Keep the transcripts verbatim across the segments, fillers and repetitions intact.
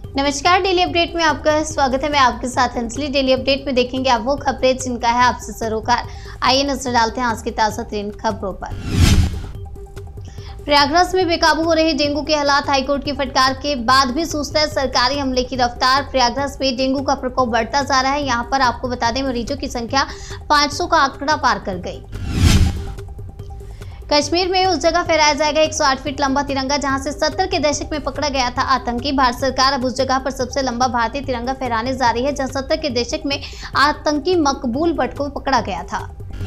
नमस्कार, daily update में आपका स्वागत है। मैं आपके साथ अंजलि। डेली अपडेट में देखेंगे आप वो खबरें जिनका है आपसे सरोकार। आइए नजर डालते हैं आज की ताजा तरीन खबरों पर। प्रयागराज में बेकाबू हो रहे डेंगू के हालात, हाईकोर्ट की फटकार के बाद भी सुस्त है सरकारी हमले की रफ्तार। प्रयागराज में डेंगू का प्रकोप बढ़ता जा रहा है। यहाँ पर आपको बता दें, मरीजों की संख्या पाँच सौ का आंकड़ा पार कर गई। कश्मीर में उस जगह फहराया जाएगा एक सौ आठ फीट लंबा तिरंगा जहां से सत्तर के दशक में पकड़ा गया था आतंकी। भारत सरकार अब उस जगह पर सबसे लंबा भारतीय तिरंगा फहराने जा रही है जहां सत्तर के दशक में आतंकी मकबूल भट्ट को पकड़ा गया था।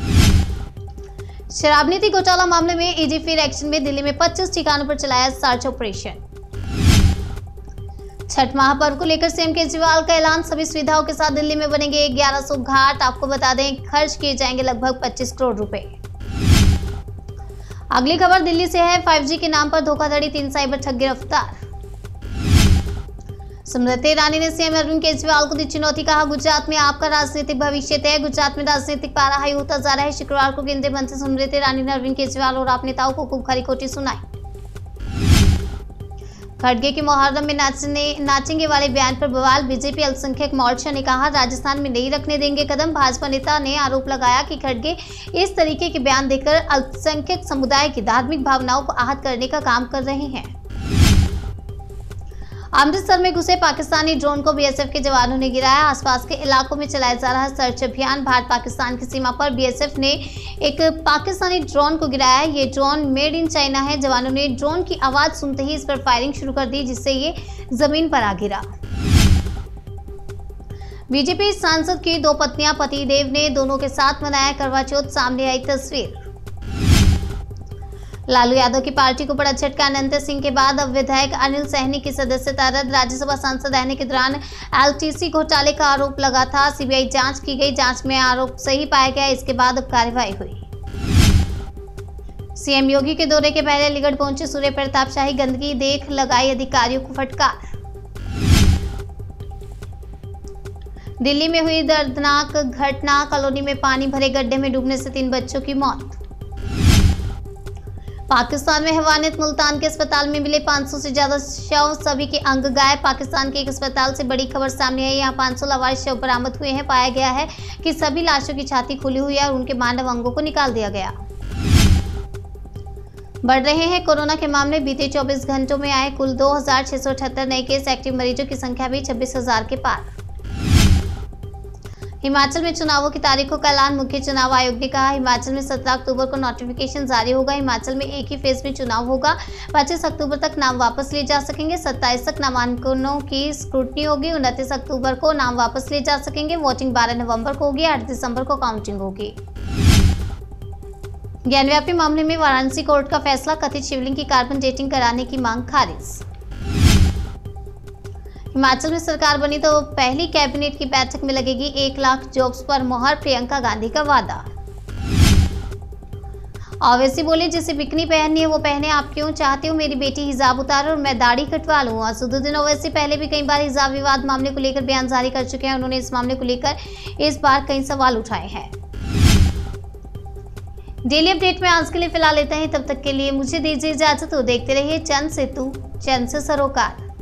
शराब नीति घोटाला मामले में ईडी फिर एक्शन में। दिल्ली में पच्चीस ठिकानों पर चलाया सर्च ऑपरेशन। छठ महापर्व को लेकर सीएम केजरीवाल का ऐलान, सभी सुविधाओं के साथ दिल्ली में बनेंगे ग्यारह सौ घाट। आपको बता दें, खर्च किए जाएंगे लगभग पच्चीस करोड़ रुपए। अगली खबर दिल्ली से है। फाइव जी के नाम पर धोखाधड़ी, तीन साइबर ठग गिरफ्तार। स्मृति ईरानी ने सीएम अरविंद केजरीवाल को दी चुनौती, कहा गुजरात में आपका राजनीतिक भविष्य तय। गुजरात में राजनीतिक पारा हाई होता जा रहा है। शुक्रवार को केंद्रीय मंत्री स्मृति ईरानी ने अरविंद केजरीवाल और आप नेताओं को खूब खरी खोटी सुनाई। खड़गे के मुहर्रम में नाचने नाचेंगे वाले बयान पर बवाल। बीजेपी अल्पसंख्यक मोर्चा ने कहा राजस्थान में नहीं रखने देंगे कदम। भाजपा नेता ने आरोप लगाया कि खड़गे इस तरीके के बयान देकर अल्पसंख्यक समुदाय की धार्मिक भावनाओं को आहत करने का काम कर रहे हैं। अमृतसर में घुसे पाकिस्तानी ड्रोन को बीएसएफ के जवानों ने गिराया। आसपास के इलाकों में चलाया जा रहा सर्च अभियान। भारत पाकिस्तान की सीमा पर बीएसएफ ने एक पाकिस्तानी ड्रोन को गिराया। ये ड्रोन मेड इन चाइना है। जवानों ने ड्रोन की आवाज सुनते ही इस पर फायरिंग शुरू कर दी, जिससे ये जमीन पर आ गिरा। बीजेपी सांसद की दो पत्नियां, पतिदेव ने दोनों के साथ मनाया करवा चौथ, सामने आई तस्वीर। लालू यादव की पार्टी को बड़ा झटका। अनंत सिंह के बाद अब विधायक अनिल सहनी की सदस्यता रद्द। राज्यसभा सांसद रहने के दौरान एलटीसी घोटाले का आरोप लगा था। सीबीआई जांच की गई, जांच में आरोप सही पाया गया। इसके बाद अब कार्रवाई हुई। सीएम योगी के दौरे के पहले अलीगढ़ पहुंचे सूर्य प्रताप शाही, गंदगी देख लगाई अधिकारियों को फटकार। दिल्ली में हुई दर्दनाक घटना, कॉलोनी में पानी भरे गड्ढे में डूबने से तीन बच्चों की मौत। पाकिस्तान में हैवानियत, मुल्तान के अस्पताल में मिले पाँच सौ से ज्यादा शव, सभी के अंग गायब। पाकिस्तान के एक अस्पताल से बड़ी खबर सामने आई। यहाँ पाँच सौ लावारिस शव बरामद हुए हैं। पाया गया है कि सभी लाशों की छाती खुली हुई है और उनके मानव अंगों को निकाल दिया गया। बढ़ रहे हैं कोरोना के मामले। बीते चौबीस घंटों में आए कुल दो हजार छह सौ अठहत्तर नए केस। एक्टिव मरीजों की संख्या भी छब्बीस हजार के पार। हिमाचल में चुनावों की तारीखों का ऐलान, मुख्य चुनाव आयोग ने कहा हिमाचल में सत्रह अक्टूबर को नोटिफिकेशन जारी होगा। हिमाचल में एक ही फेज में चुनाव होगा। पच्चीस अक्टूबर तक नाम वापस लिए जा सकेंगे। सत्ताईस तक नामांकनों की स्क्रूटनी होगी। उनतीस अक्टूबर को नाम वापस लिए जा सकेंगे। वोटिंग बारह नवंबर को होगी। आठ दिसंबर को काउंटिंग होगी। ज्ञानव्यापी मामले में वाराणसी कोर्ट का फैसला, कथित शिवलिंग की कार्बन डेटिंग कराने की मांग खारिज। हिमाचल में सरकार बनी तो पहली कैबिनेट की बैठक में लगेगी एक लाख जॉब्स पर मोहर, प्रियंका गांधी का वादा। ओवैसी बोले जिसे बिकनी पहननी है वो पहने, आप क्यों चाहते हो मेरी बेटी हिजाब उतारे और मैं दाढ़ी कटवा लूं। असदुद्दीन ओवैसी पहले भी कई बार हिजाब विवाद मामले को लेकर बयान जारी कर चुके हैं। उन्होंने इस मामले को लेकर इस बार कई सवाल उठाए हैं। डेली अपडेट में आज के लिए फिलहाल लेते हैं। तब तक के लिए मुझे दीजिए इजाजत। तो देखते रहिए चंद सेतु, चंद से सरोकार।